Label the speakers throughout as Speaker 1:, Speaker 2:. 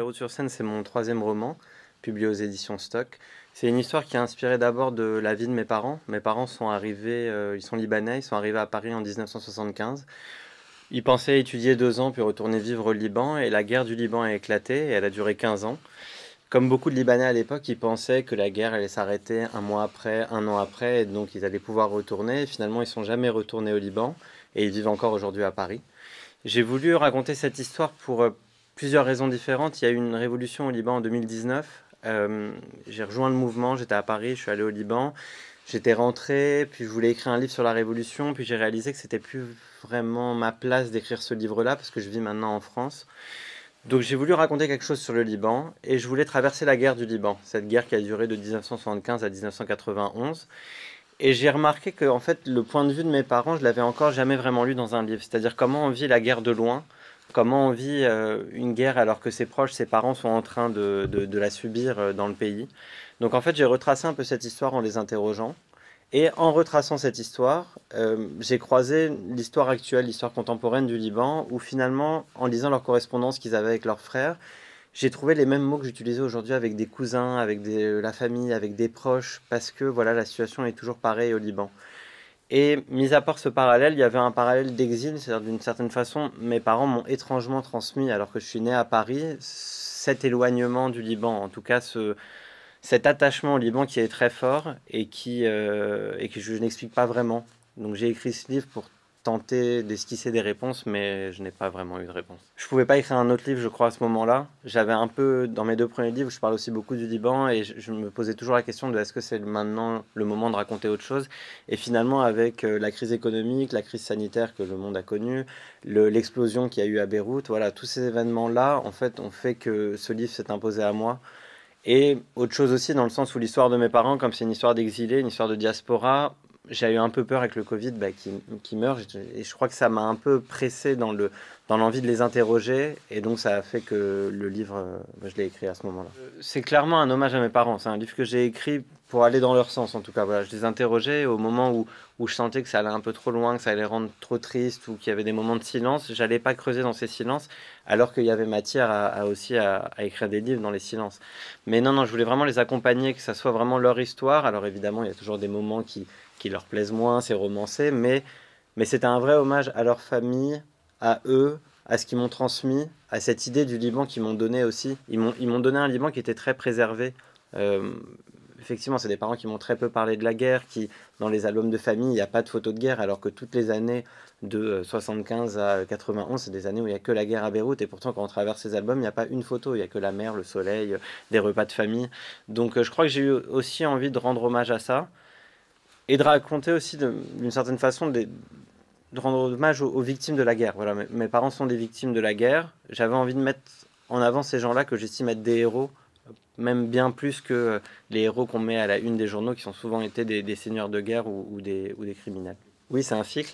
Speaker 1: Beyrouth-sur-Seine, c'est mon troisième roman, publié aux éditions Stock. C'est une histoire qui est inspirée d'abord de la vie de mes parents. Mes parents sont arrivés, ils sont libanais, ils sont arrivés à Paris en 1975. Ils pensaient étudier 2 ans puis retourner vivre au Liban et la guerre du Liban a éclaté et elle a duré 15 ans. Comme beaucoup de Libanais à l'époque, ils pensaient que la guerre allait s'arrêter un mois après, un an après, et donc ils allaient pouvoir retourner. Et finalement, ils sont jamais retournés au Liban et ils vivent encore aujourd'hui à Paris. J'ai voulu raconter cette histoire pour plusieurs raisons différentes. Il y a eu une révolution au Liban en 2019. J'ai rejoint le mouvement, j'étais à Paris, je suis allé au Liban. J'étais rentré, puis je voulais écrire un livre sur la révolution, puis j'ai réalisé que c'était plus vraiment ma place d'écrire ce livre-là, parce que je vis maintenant en France. Donc j'ai voulu raconter quelque chose sur le Liban, et je voulais traverser la guerre du Liban, cette guerre qui a duré de 1975 à 1991. Et j'ai remarqué que en fait, le point de vue de mes parents, je l'avais encore jamais vraiment lu dans un livre. C'est-à-dire comment on vit la guerre de loin, comment on vit une guerre alors que ses proches, ses parents sont en train de la subir dans le pays. Donc en fait, j'ai retracé un peu cette histoire en les interrogeant. Et en retraçant cette histoire, j'ai croisé l'histoire actuelle, l'histoire contemporaine du Liban, où finalement, en lisant leur correspondance qu'ils avaient avec leurs frères, j'ai trouvé les mêmes mots que j'utilisais aujourd'hui avec des cousins, avec la famille, avec des proches, parce que voilà, la situation est toujours pareille au Liban. Et mis à part ce parallèle, il y avait un parallèle d'exil, c'est-à-dire d'une certaine façon, mes parents m'ont étrangement transmis, alors que je suis né à Paris, cet éloignement du Liban, en tout cas cet attachement au Liban qui est très fort et que je n'explique pas vraiment. Donc j'ai écrit ce livre pour tenter d'esquisser des réponses, mais je n'ai pas vraiment eu de réponse. Je pouvais pas écrire un autre livre, je crois, à ce moment-là. J'avais un peu, dans mes 2 premiers livres, je parle aussi beaucoup du Liban et je me posais toujours la question de est-ce que c'est maintenant le moment de raconter autre chose. Et finalement, avec la crise économique, la crise sanitaire que le monde a connue, l'explosion qu'il y a eu à Beyrouth, voilà, tous ces événements-là, en fait, ont fait que ce livre s'est imposé à moi. Et autre chose aussi, dans le sens où l'histoire de mes parents, comme c'est une histoire d'exilés, une histoire de diaspora, j'ai eu un peu peur avec le Covid qui meurt. Et je crois que ça m'a un peu pressé dans l'envie de les interroger. Et donc ça a fait que le livre, je l'ai écrit à ce moment-là. C'est clairement un hommage à mes parents. C'est un livre que j'ai écrit pour aller dans leur sens, en tout cas. Voilà, je les interrogeais au moment où je sentais que ça allait un peu trop loin, que ça allait rendre trop triste ou qu'il y avait des moments de silence. J'allais pas creuser dans ces silences, alors qu'il y avait matière aussi à écrire des livres dans les silences. Mais non, je voulais vraiment les accompagner, que ça soit vraiment leur histoire. Alors évidemment, il y a toujours des moments qui leur plaisent moins, c'est romancé, mais c'était un vrai hommage à leur famille, à eux, à ce qu'ils m'ont transmis, à cette idée du Liban qu'ils m'ont donné aussi. Ils m'ont donné un Liban qui était très préservé. Euh, Effectivement, c'est des parents qui m'ont très peu parlé de la guerre, qui, dans les albums de famille, il n'y a pas de photos de guerre, alors que toutes les années de 75 à 91, c'est des années où il n'y a que la guerre à Beyrouth, et pourtant, quand on traverse ces albums, il n'y a pas une photo, il n'y a que la mer, le soleil, des repas de famille. Donc, je crois que j'ai eu aussi envie de rendre hommage à ça, et de raconter aussi, d'une certaine façon, de rendre hommage aux victimes de la guerre. Voilà, mes parents sont des victimes de la guerre. J'avais envie de mettre en avant ces gens-là que j'estime être des héros, même bien plus que les héros qu'on met à la une des journaux, qui sont souvent été des seigneurs de guerre ou des criminels. Oui, c'est un cycle.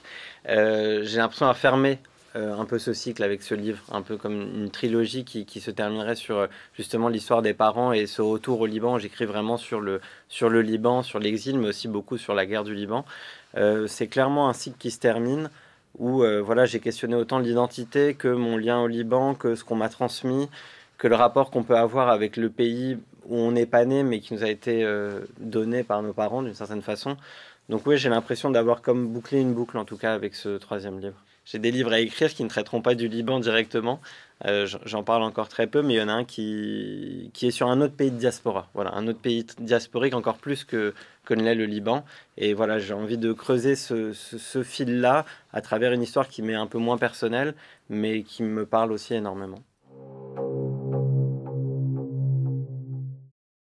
Speaker 1: J'ai l'impression d'avoir fermé un peu ce cycle avec ce livre, un peu comme une trilogie qui se terminerait sur justement l'histoire des parents et ce retour au Liban. J'écris vraiment sur le Liban, sur l'exil, mais aussi beaucoup sur la guerre du Liban. C'est clairement un cycle qui se termine où voilà, j'ai questionné autant l'identité que mon lien au Liban, que ce qu'on m'a transmis, que le rapport qu'on peut avoir avec le pays où on n'est pas né, mais qui nous a été donné par nos parents d'une certaine façon. Donc oui, j'ai l'impression d'avoir comme bouclé une boucle, en tout cas, avec ce troisième livre. J'ai des livres à écrire qui ne traiteront pas du Liban directement. J'en parle encore très peu, mais il y en a un qui est sur un autre pays de diaspora. Voilà, un autre pays diasporique encore plus que ne l'est le Liban. Et voilà, j'ai envie de creuser ce fil-là à travers une histoire qui m'est un peu moins personnelle, mais qui me parle aussi énormément.